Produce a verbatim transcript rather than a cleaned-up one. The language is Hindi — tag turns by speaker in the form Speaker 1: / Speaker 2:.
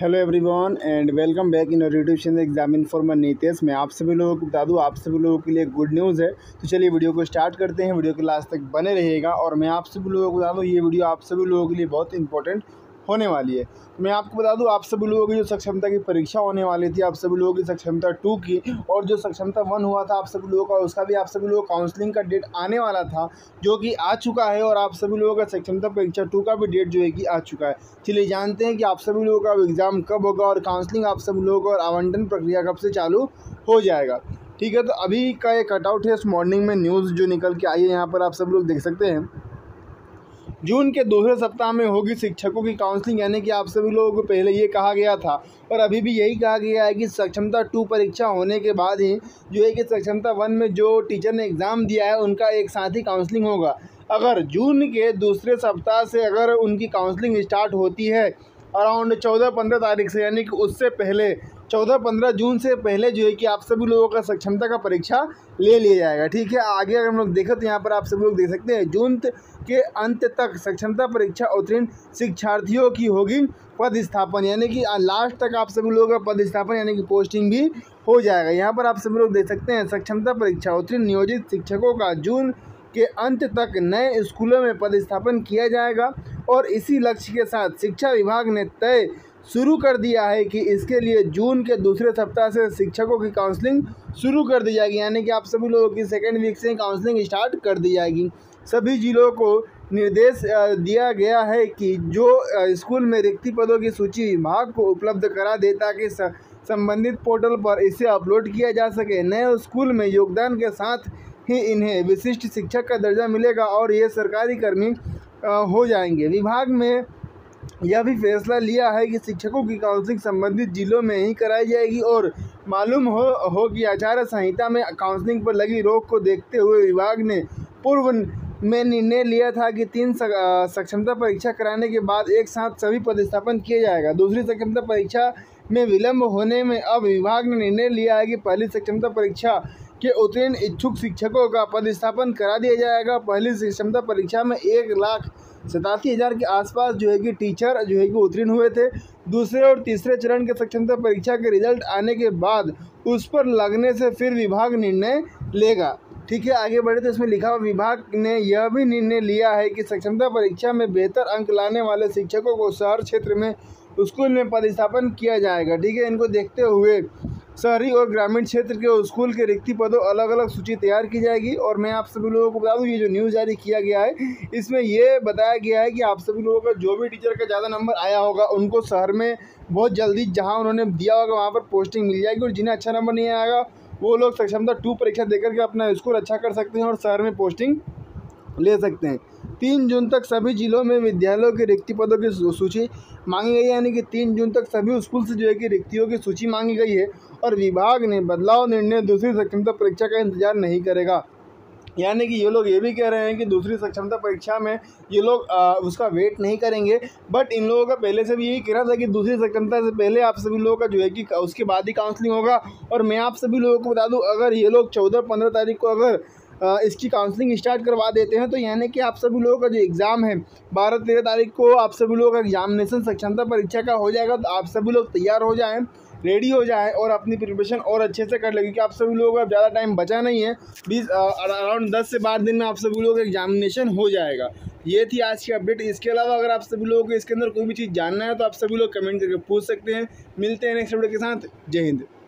Speaker 1: Hello everyone and welcome back in YouTube channel exam informer Nitesh. मैं आप सभी लोगों को बता दूं, आप सभी लोगों के लिए गुड न्यूज़ है। तो चलिए वीडियो को स्टार्ट करते हैं। वीडियो के लास्ट तक बने रहिएगा और मैं आप सभी लोगों को बता दूं, ये वीडियो आप सभी लोगों के लिए बहुत इंपॉर्टेंट होने वाली है। मैं आपको बता दूं, आप सभी लोगों की जो सक्षमता की परीक्षा होने वाली थी, आप सभी लोगों की सक्षमता टू की और जो सक्षमता वन हुआ था आप सभी लोगों का, उसका भी आप सभी लोगों का काउंसलिंग का डेट आने वाला था, जो कि आ चुका है। और आप सभी लोगों का सक्षमता परीक्षा टू का भी डेट जो है कि आ चुका है। चलिए जानते हैं कि आप सभी लोगों का एग्ज़ाम कब होगा और काउंसलिंग आप सभी लोगों को और आवंटन प्रक्रिया कब से चालू हो जाएगा। ठीक है, तो अभी का ये कटआउट है इस मॉर्निंग में न्यूज़ जो निकल के आई है, यहाँ पर आप सब लोग देख सकते हैं। जून के दूसरे सप्ताह में होगी शिक्षकों की काउंसलिंग, यानी कि आप सभी लोगों को पहले ये कहा गया था और अभी भी यही कहा गया है कि सक्षमता टू परीक्षा होने के बाद ही जो है कि सक्षमता वन में जो टीचर ने एग्ज़ाम दिया है उनका एक साथ ही काउंसलिंग होगा। अगर जून के दूसरे सप्ताह से अगर उनकी काउंसलिंग स्टार्ट होती है अराउंड चौदह पंद्रह तारीख से, यानी कि उससे पहले चौदह पंद्रह जून से पहले जो है कि आप सभी लोगों का सक्षमता का परीक्षा ले लिया जाएगा। ठीक है, आगे अगर हम लोग देखें तो यहाँ पर आप सभी लोग देख सकते हैं, जून के अंत तक सक्षमता परीक्षा उत्तीर्ण शिक्षार्थियों की होगी पदस्थापन, यानी कि लास्ट तक आप सभी लोगों का पदस्थापन यानी कि पोस्टिंग भी हो जाएगा। यहाँ पर आप सभी लोग देख सकते हैं, सक्षमता परीक्षा उत्तीर्ण नियोजित शिक्षकों का जून के अंत तक नए स्कूलों में पदस्थापन किया जाएगा और इसी लक्ष्य के साथ शिक्षा विभाग ने तय शुरू कर दिया है कि इसके लिए जून के दूसरे सप्ताह से शिक्षकों की काउंसलिंग शुरू कर दी जाएगी, यानी कि आप सभी लोगों की सेकेंड वीक से काउंसलिंग स्टार्ट कर दी जाएगी। सभी जिलों को निर्देश दिया गया है कि जो स्कूल में रिक्ति पदों की सूची विभाग को उपलब्ध करा दे ताकि संबंधित पोर्टल पर इसे अपलोड किया जा सके। नए स्कूल में योगदान के साथ ही इन्हें विशिष्ट शिक्षक का दर्जा मिलेगा और ये सरकारी कर्मी हो जाएंगे। विभाग में यह भी फैसला लिया है कि शिक्षकों की काउंसलिंग संबंधित जिलों में ही कराई जाएगी और मालूम हो हो कि आचार संहिता में काउंसलिंग पर लगी रोक को देखते हुए विभाग ने पूर्व में निर्णय लिया था कि तीन सक्षमता परीक्षा कराने के बाद एक साथ सभी पदस्थापन किया जाएगा। दूसरी सक्षमता परीक्षा में विलंब होने में अब विभाग ने निर्णय लिया है कि पहली सक्षमता परीक्षा के उत्तीर्ण इच्छुक शिक्षकों का पदस्थापन करा दिया जाएगा। पहली सक्षमता परीक्षा में एक लाख सतासी हज़ार के आसपास जो है कि टीचर जो है कि उत्तीर्ण हुए थे। दूसरे और तीसरे चरण के सक्षमता परीक्षा के रिजल्ट आने के बाद उस पर लगने से फिर विभाग निर्णय लेगा। ठीक है, आगे बढ़े तो इसमें लिखा हुआ, विभाग ने यह भी निर्णय लिया है कि सक्षमता परीक्षा में बेहतर अंक लाने वाले शिक्षकों को शहर क्षेत्र में स्कूल में पदस्थापन किया जाएगा। ठीक है, इनको देखते हुए शहरी और ग्रामीण क्षेत्र के स्कूल के रिक्ति पदों अलग अलग सूची तैयार की जाएगी। और मैं आप सभी लोगों को बता दूं, ये जो न्यूज़ जारी किया गया है इसमें ये बताया गया है कि आप सभी लोगों का जो भी टीचर का ज़्यादा नंबर आया होगा उनको शहर में बहुत जल्दी जहां उन्होंने दिया होगा वहां पर पोस्टिंग मिल जाएगी और जिन्हें अच्छा नंबर नहीं आएगा वो लोग सक्षमता टू परीक्षा देकर के अपना स्कोर अच्छा कर सकते हैं और शहर में पोस्टिंग ले सकते हैं। तीन जून तक सभी जिलों में विद्यालयों के रिक्ति पदों की सूची मांगी गई है, यानी कि तीन जून तक सभी स्कूल से जो है कि रिक्तियों की सूची मांगी गई है और विभाग ने बदलाव निर्णय दूसरी सक्षमता परीक्षा का इंतजार नहीं करेगा। यानी कि ये लोग ये भी कह रहे हैं कि दूसरी सक्षमता परीक्षा में ये लोग आ, उसका वेट नहीं करेंगे, बट इन लोगों का पहले से भी यही कहना था कि दूसरी सक्षमता से पहले आप सभी लोगों का जो है कि उसके बाद ही काउंसलिंग होगा। और मैं आप सभी लोगों को बता दूं, अगर ये लोग चौदह पंद्रह तारीख को अगर इसकी काउंसलिंग स्टार्ट करवा देते हैं तो यानी कि आप सभी लोगों का जो एग्ज़ाम है बारह तेरह तारीख को आप सभी लोगों का एग्जामिनेशन सक्षमता परीक्षा का हो जाएगा। तो आप सभी लोग तैयार हो जाएं, रेडी हो जाएं और अपनी प्रिपरेशन और अच्छे से कर लें, क्योंकि आप सभी लोगों का ज़्यादा टाइम बचा नहीं है। बीस अराउंड दस से बारह दिन में आप सभी लोगों का एग्जामिनेशन हो जाएगा। ये थी आज की अपडेट। इसके अलावा अगर आप सभी लोगों को इसके अंदर कोई भी चीज़ जानना है तो आप सभी लोग कमेंट करके पूछ सकते हैं। मिलते हैं नेक्स्ट वीडियो के साथ। जय हिंद।